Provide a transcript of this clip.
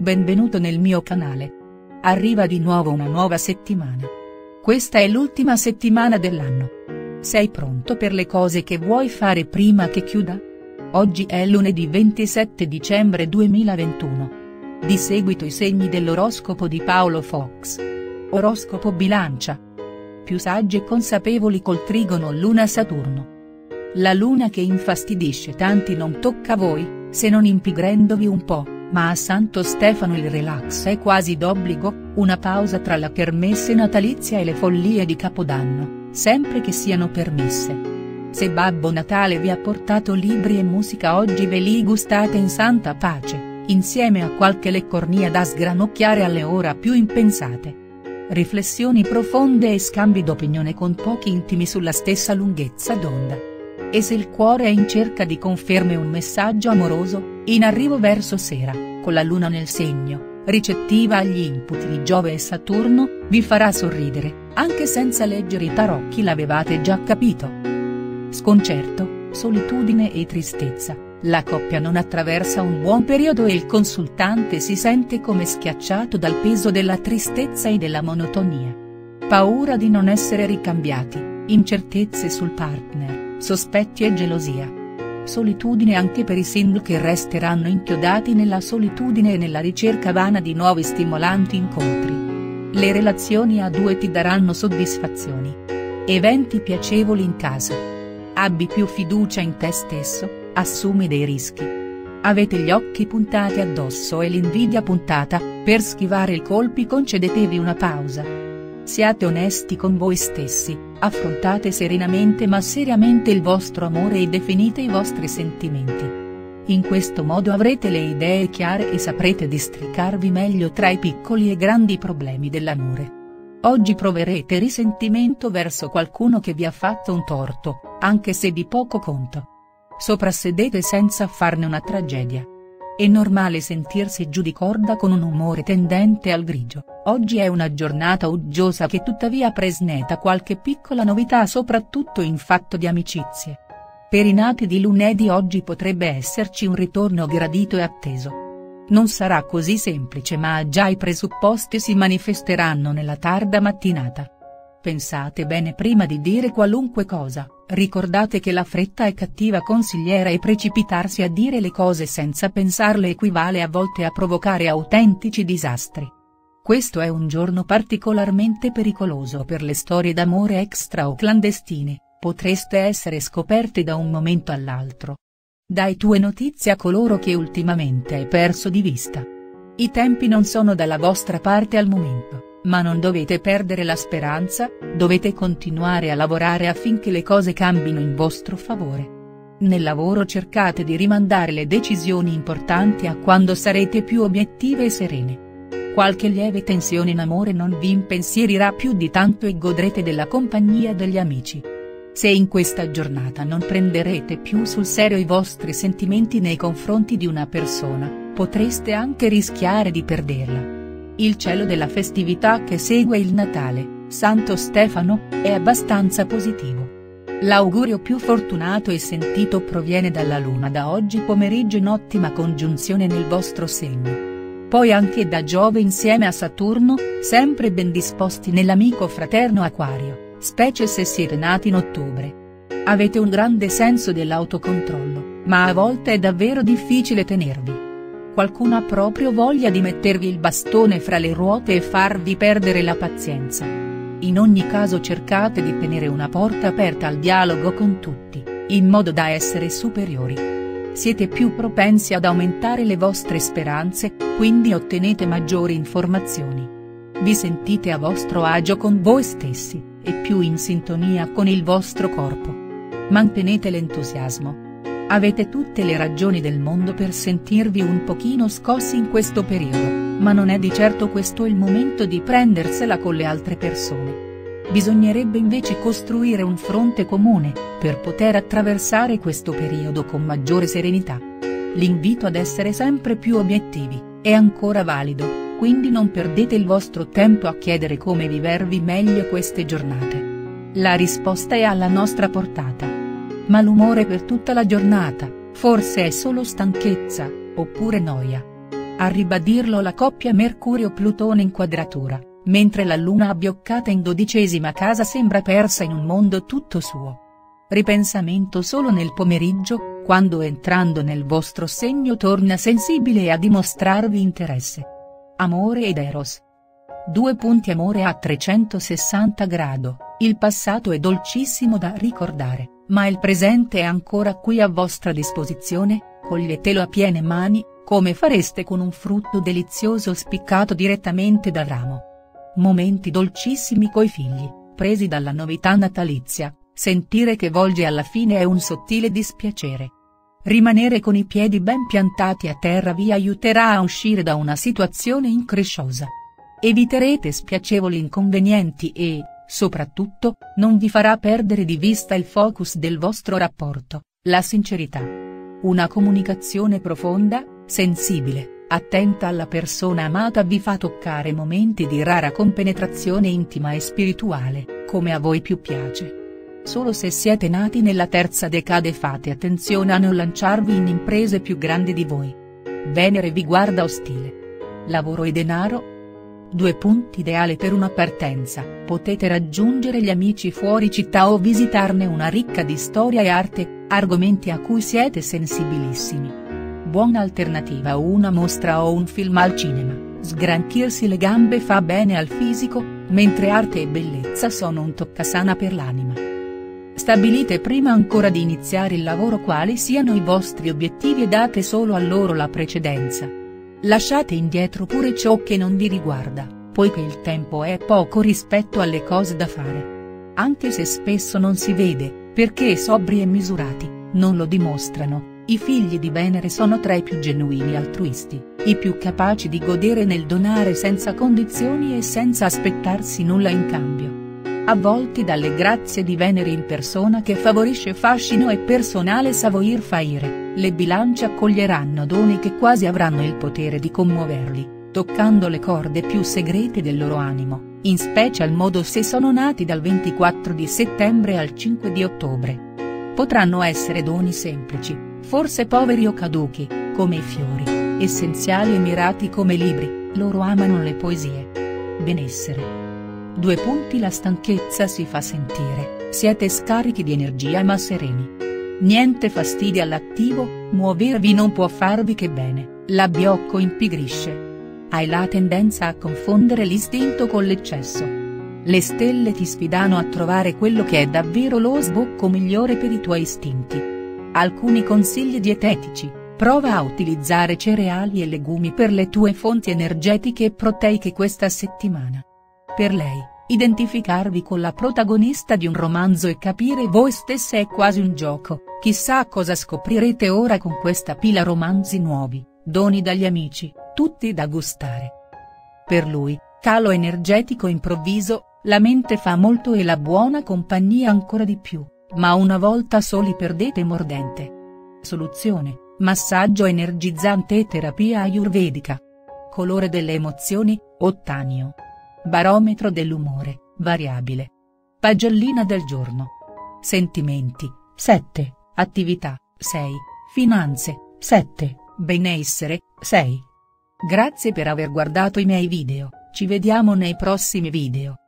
benvenuto nel mio canale. Arriva di nuovo una nuova settimana. Questa è l'ultima settimana dell'anno. Sei pronto per le cose che vuoi fare prima che chiuda? Oggi è lunedì 27 dicembre 2021. Di seguito i segni dell'oroscopo di Paolo Fox. Oroscopo Bilancia. Più saggi e consapevoli col trigono Luna-Saturno. La luna che infastidisce tanti non tocca a voi, se non impigrendovi un po', ma a Santo Stefano il relax è quasi d'obbligo, una pausa tra la kermesse natalizia e le follie di Capodanno, sempre che siano permesse. Se Babbo Natale vi ha portato libri e musica oggi ve li gustate in santa pace, insieme a qualche leccornia da sgranocchiare alle ora più impensate. Riflessioni profonde e scambi d'opinione con pochi intimi sulla stessa lunghezza d'onda. E se il cuore è in cerca di conferme un messaggio amoroso, in arrivo verso sera, con la luna nel segno, ricettiva agli input di Giove e Saturno, vi farà sorridere, anche senza leggere i tarocchi l'avevate già capito. Sconcerto, solitudine e tristezza, la coppia non attraversa un buon periodo e il consultante si sente come schiacciato dal peso della tristezza e della monotonia. Paura di non essere ricambiati, incertezze sul partner, sospetti e gelosia. Solitudine anche per i single che resteranno inchiodati nella solitudine e nella ricerca vana di nuovi stimolanti incontri. Le relazioni a due ti daranno soddisfazioni. Eventi piacevoli in casa. Abbi più fiducia in te stesso, assumi dei rischi. Avete gli occhi puntati addosso e l'invidia puntata, per schivare i colpi concedetevi una pausa. Siate onesti con voi stessi, affrontate serenamente ma seriamente il vostro amore e definite i vostri sentimenti. In questo modo avrete le idee chiare e saprete districarvi meglio tra i piccoli e grandi problemi dell'amore. Oggi proverete risentimento verso qualcuno che vi ha fatto un torto, anche se di poco conto. Soprassedete senza farne una tragedia. È normale sentirsi giù di corda con un umore tendente al grigio, oggi è una giornata uggiosa che tuttavia presenta qualche piccola novità soprattutto in fatto di amicizie. Per i nati di lunedì oggi potrebbe esserci un ritorno gradito e atteso. Non sarà così semplice ma già i presupposti si manifesteranno nella tarda mattinata. Pensate bene prima di dire qualunque cosa, ricordate che la fretta è cattiva consigliera e precipitarsi a dire le cose senza pensarle equivale a volte a provocare autentici disastri. Questo è un giorno particolarmente pericoloso per le storie d'amore extra o clandestine, potreste essere scoperte da un momento all'altro. Dai tue notizie a coloro che ultimamente hai perso di vista. I tempi non sono dalla vostra parte al momento. Ma non dovete perdere la speranza, dovete continuare a lavorare affinché le cose cambino in vostro favore. Nel lavoro cercate di rimandare le decisioni importanti a quando sarete più obiettive e serene. Qualche lieve tensione in amore non vi impensierirà più di tanto e godrete della compagnia degli amici. Se in questa giornata non prenderete più sul serio i vostri sentimenti nei confronti di una persona, potreste anche rischiare di perderla. Il cielo della festività che segue il Natale, Santo Stefano, è abbastanza positivo. L'augurio più fortunato e sentito proviene dalla Luna da oggi pomeriggio in ottima congiunzione nel vostro segno. Poi anche da Giove insieme a Saturno, sempre ben disposti nell'amico fraterno Acquario, specie se siete nati in ottobre. Avete un grande senso dell'autocontrollo, ma a volte è davvero difficile tenervi. Qualcuno ha proprio voglia di mettervi il bastone fra le ruote e farvi perdere la pazienza. In ogni caso cercate di tenere una porta aperta al dialogo con tutti, in modo da essere superiori. Siete più propensi ad aumentare le vostre speranze, quindi ottenete maggiori informazioni. Vi sentite a vostro agio con voi stessi, e più in sintonia con il vostro corpo. Mantenete l'entusiasmo. Avete tutte le ragioni del mondo per sentirvi un pochino scossi in questo periodo, ma non è di certo questo il momento di prendersela con le altre persone. Bisognerebbe invece costruire un fronte comune, per poter attraversare questo periodo con maggiore serenità. L'invito ad essere sempre più obiettivi, è ancora valido, quindi non perdete il vostro tempo a chiedere come vivervi meglio queste giornate. La risposta è alla nostra portata. Malumore per tutta la giornata, forse è solo stanchezza, oppure noia. A ribadirlo la coppia Mercurio-Plutone in quadratura, mentre la Luna abbioccata in 12ª casa sembra persa in un mondo tutto suo. Ripensamento solo nel pomeriggio, quando entrando nel vostro segno torna sensibile a dimostrarvi interesse. Amore ed Eros. Amore a 360 gradi, il passato è dolcissimo da ricordare, ma il presente è ancora qui a vostra disposizione, coglietelo a piene mani, come fareste con un frutto delizioso spiccato direttamente dal ramo. Momenti dolcissimi coi figli, presi dalla novità natalizia, sentire che volge alla fine è un sottile dispiacere. Rimanere con i piedi ben piantati a terra vi aiuterà a uscire da una situazione incresciosa. Eviterete spiacevoli inconvenienti e, soprattutto, non vi farà perdere di vista il focus del vostro rapporto, la sincerità. Una comunicazione profonda, sensibile, attenta alla persona amata vi fa toccare momenti di rara compenetrazione intima e spirituale, come a voi più piace. Solo se siete nati nella terza decade fate attenzione a non lanciarvi in imprese più grandi di voi. Venere vi guarda ostile. Lavoro e denaro? Ideale per una partenza, potete raggiungere gli amici fuori città o visitarne una ricca di storia e arte, argomenti a cui siete sensibilissimi. Buona alternativa una mostra o un film al cinema, sgranchirsi le gambe fa bene al fisico, mentre arte e bellezza sono un toccasana per l'anima. Stabilite prima ancora di iniziare il lavoro quali siano i vostri obiettivi e date solo a loro la precedenza. Lasciate indietro pure ciò che non vi riguarda, poiché il tempo è poco rispetto alle cose da fare. Anche se spesso non si vede, perché sobri e misurati, non lo dimostrano, i figli di Venere sono tra i più genuini altruisti, i più capaci di godere nel donare senza condizioni e senza aspettarsi nulla in cambio. Avvolti dalle grazie di Venere in persona che favorisce fascino e personale savoir-faire, le bilance accoglieranno doni che quasi avranno il potere di commuoverli, toccando le corde più segrete del loro animo, in special modo se sono nati dal 24 di settembre al 5 di ottobre. Potranno essere doni semplici, forse poveri o caduchi, come i fiori, essenziali e mirati come libri, loro amano le poesie. Benessere. La stanchezza si fa sentire, siete scarichi di energia ma sereni. Niente fastidi all'attivo, muovervi non può farvi che bene, l'abbiocco impigrisce. Hai la tendenza a confondere l'istinto con l'eccesso. Le stelle ti sfidano a trovare quello che è davvero lo sbocco migliore per i tuoi istinti. Alcuni consigli dietetici: prova a utilizzare cereali e legumi per le tue fonti energetiche e proteiche questa settimana. Per lei, identificarvi con la protagonista di un romanzo e capire voi stesse è quasi un gioco, chissà cosa scoprirete ora con questa pila romanzi nuovi, doni dagli amici, tutti da gustare. Per lui, calo energetico improvviso, la mente fa molto e la buona compagnia ancora di più, ma una volta soli perdete mordente. Soluzione: massaggio energizzante e terapia ayurvedica. Colore delle emozioni: ottanio. Barometro dell'umore, variabile. Pagellina del giorno. Sentimenti, 7, attività, 6, finanze, 7, benessere, 6. Grazie per aver guardato i miei video, ci vediamo nei prossimi video.